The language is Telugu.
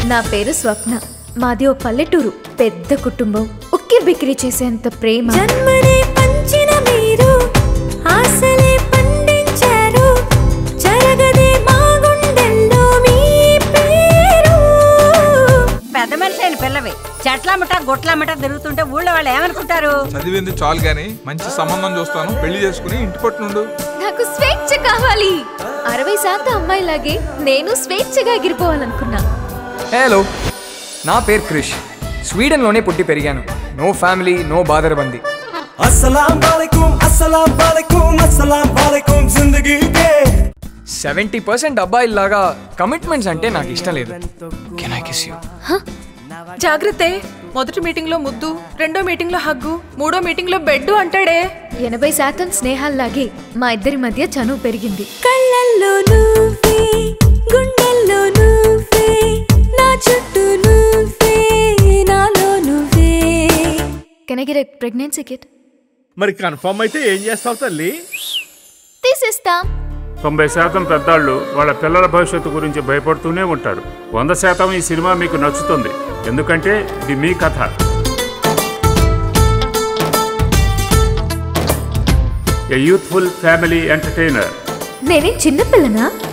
నా పేరు స్వప్న. మాది ఓ పల్లెటూరు. పెద్ద కుటుంబం. ఉక్కి బిక్కిరి చేసేంత ప్రేమ. జన్మనే పంచిన మీరు ఆశలే పండించారు. జరగదే మా గుండెల్లో మీ పేరు. పెద్ద మనిషి అయిన పిల్లవి చెట్లమ్మట గొట్లమ్మట తిరుగుతుంటే ఊళ్ళో వాళ్ళు ఏమనుకుంటారు? చదివింది చాలు గాని మంచి సంబంధం చూస్తాను, పెళ్లి చేసుకుని ఇంటి పట్టునుండు. నాకు స్వేచ్ఛ కావాలి. 60% అమ్మాయిలాగే నేను స్వేచ్ఛగా ఎగిరిపోవాలనుకున్నా. హలో, నా పేరు క్రిష్. స్వీడన్లోనే పుట్టి పెరిగాను. నో ఫ్యామిలీ, నో బాదరబంది. अस्सलाम वालेकुम अस्सलाम वालेकुम अस्सलाम वालेकुम जिंदगी के 70% అబ్బాయిల్లాగా కమిట్మెంట్స్ అంటే నాకు ఇష్టం లేదు. Can I kiss you? జాగ్రత్త. మొదటి మీటింగ్ లో ముద్దు, రెండో మీటింగ్ లో హగ్గు, మూడో మీటింగ్ లో బెడ్ అంటాడే. 80% స్నేహాల్లాగే మా ఇద్దరి మధ్య చనువు పెరిగింది. కళ్ళల్లో నువ్వే, గుండెల్లో నువ్వే, నా చుట్టూ నువ్వే, నాలో నువ్వే. Can I get a pregnancy kit? మరి కన్ఫర్మ్ అయితే ఏం చేస్తావు తల్లి? తీసిస్తాం. 90% పెద్దాళ్ళు వాళ్ళ పిల్లల భవిష్యత్తు గురించి భయపడుతూనే ఉంటారు. 100% ఈ సినిమా మీకు నచ్చుతుంది, ఎందుకంటే ఇది మీ కథ. A youthful family entertainer. నేనే చిన్న పిల్లనా?